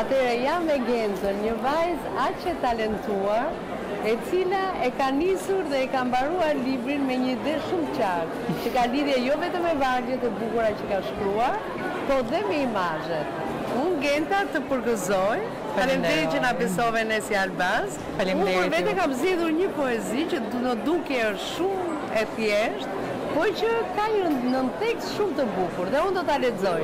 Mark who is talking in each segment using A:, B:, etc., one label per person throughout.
A: Atëherë jam me Genzën, një vajzë aq e talentuar, e cila e ka nisur dhe e ka mbaruar librin me një ide shumë qartë, që ka lidhje jo vetëm me vargjet e bukura që ka shkruar, po dhe me imazhet. Unë Genta të përgëzoj, faleminderit që na besove ne si Albaz. Unë për vete kam zgjedhur një poezi që do duke është shumë e thjeshtë, po që ka një nën tekst shumë të bukur dhe unë do ta lexoj.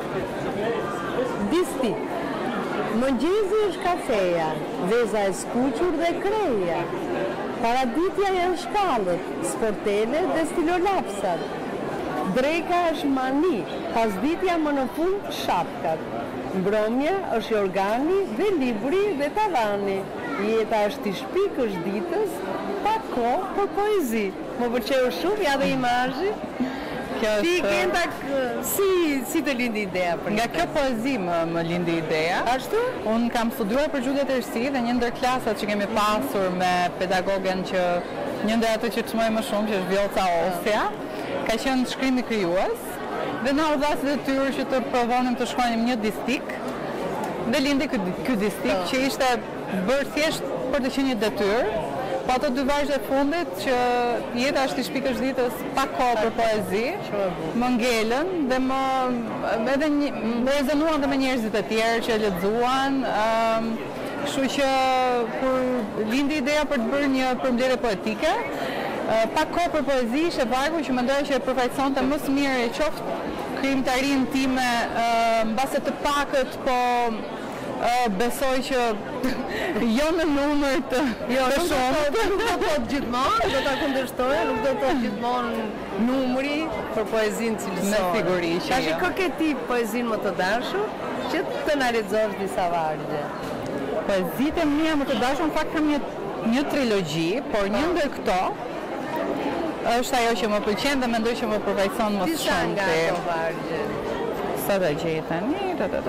A: Distik. Mëngjezi është kafeja, veza e skuqur dhe kreja. Paraditja janë shkallët, sportele dhe stilolapsat. Dreka është mani, pasditja më në fund shapkat. Mbrëmja është organi dhe libri dhe tavani. Jeta është i shpikësh ditës, pa kohë për poezi. Më pëlqeu shumë, ja dhe imazhi. Ti Genta, si të lindi ideja për
B: nga kjo poezi më lindi ideja.
A: Ashtu?
B: Unë kam studiuar për Gjullet Ersi dhe një ndër klasat që kemi pasur me pedagogen që një ndër ato që çmoj më shumë, që është Vjoca Osja, ka qenë shkrimi krijues dhe na u dha si detyrë që të provonim të shkruanim një distik dhe lindi ky distik që ishte bërë thjesht për të qenë një detyrë. Po ato dy vajzë e fundit që jeta është i shpikësh ditës pa kohë për poezi, më ngelën dhe më rezonuan dhe me njerëzit e tjerë që lexuan. Kështu që kur lindi ideja për të bërë një përmbledhje poetike, pa kohë për poezi ishte vargu që mendoja që e përfaqësonte më së miri qoftë krijimtarinë time, mbase të pakët, po besoj që jo në numër të shumë.
A: Nuk do të gjithmonë, do ta kundërshtoj, nuk do të gjithmonë numri për poezinë cilësore.
B: Me siguri që
A: jo. Tash ke ti poezinë më të dashur që të na lexosh disa vargje.
B: Poezitë mia më të dashur në fakt kam një trilogji, por një ndër këto është ajo që më pëlqen dhe mendoj që më përfaqëson më shumë.
A: Disa nga ato vargje.
B: Sa do gjej tani?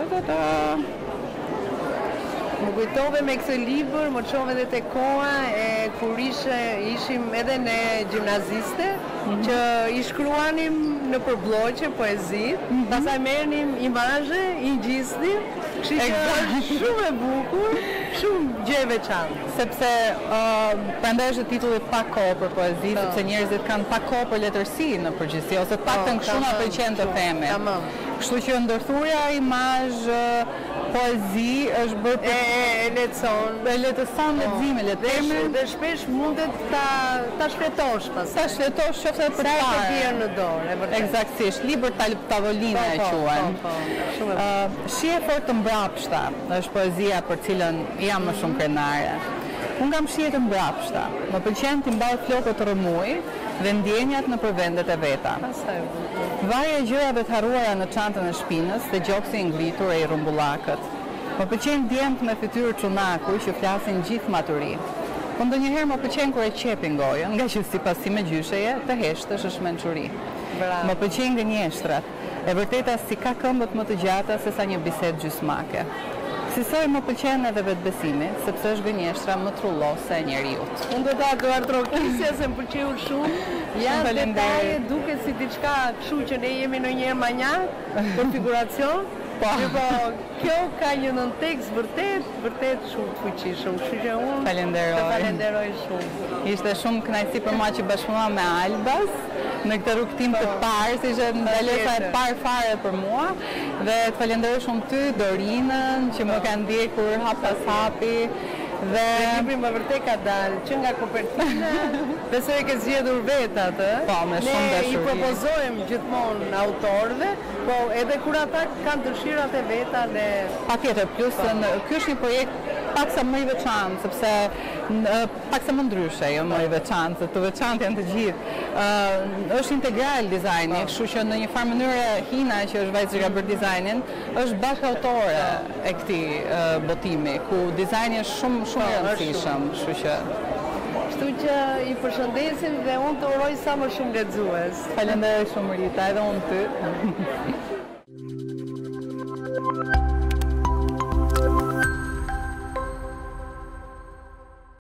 A: Më kujtove me këtë libër, më çove edhe te koha e kur ishim edhe ne gjimnaziste, që i shkruanim në përbllogje poezit, pastaj merrnim imazhe, i ngjisnim, kështu që shumë e bukur, shumë gjë e veçantë.
B: Sepse prandaj është titulli Pa kohë për poezi, sepse njerëzit kanë pa kohë për letërsi në përgjithësi, ose të paktën kështu na pëlqen të themi. Kështu që ndërthurja imazh poezi është bërë
A: e letëson
B: leximin, letërimin
A: dhe shpesh mundet ta shfletosh pastaj.
B: Ta shfletosh qoftë për
A: të bjerë në dorë, e vërtetë.
B: Eksaktësisht, libër tavoline e quhen. Shije fort të mbrapshta është poezia për cilën jam më shumë krenare. Unë kam shije të mbrapshta. Më pëlqen të mbaj flokët të rrëmuj dhe ndjenjat në përvendet e veta. Varja e gjërave të harruara në çantën e shpinës dhe gjoksi i ngritur e i rrumbullakët. Më pëlqen djemt me fytyrë çunaku që flasin gjithë maturi. Po ndonjëherë më pëlqen kur e qepin gojën, nga që sipas si me gjysheje të heshtësh është mençuri. Më pëlqen gënjeshtrat, e vërteta si ka këmbët më të gjata se sa një bisedë gjysmake. Sisoj më pëlqen edhe vetbesimi, sepse është gënjeshtra më trullose e njeriut.
A: Unë do ta artrokisja se më pëlqeu shumë. Janë detaje, duket si diçka kështu që ne jemi ndonjëherë manjak për figuracion. Po, kjo ka një tekst vërtet shumë të fuqishëm, kështu që unë falenderoj shumë.
B: Ishte shumë kënaqësi për mua që bashkëpunova me Albas në këtë rrugtim të parë, si ishte ndalesa e parë fare për mua, dhe të falenderoj shumë ty, Dorinën, që më ka ndjekur hap pas hapi. Dhe
A: libri më vërtet ka dalë që nga kopertina, besoj e ke zgjedhur vetë atë.
B: Po, me shumë dashuri.
A: Ne i propozojmë gjithmonë autorëve, po edhe kur ata kanë dëshirat e veta ne.
B: Patjetër, plus ky është një projekt paksa më i veçantë, sepse paksa më ndryshe, jo më i veçantë, të veçantë janë të gjithë. Është integral dizajni, kështu që në një farë mënyrë Hina, që është vajzë që ka bërë dizajnin, është bashkëautore e këtij botimi, ku dizajni është shumë i rëndësishëm,
A: kështu që i përshëndesim dhe unë të uroj sa më shumë lexues.
B: Falenderoj shumë Rita, edhe unë ty.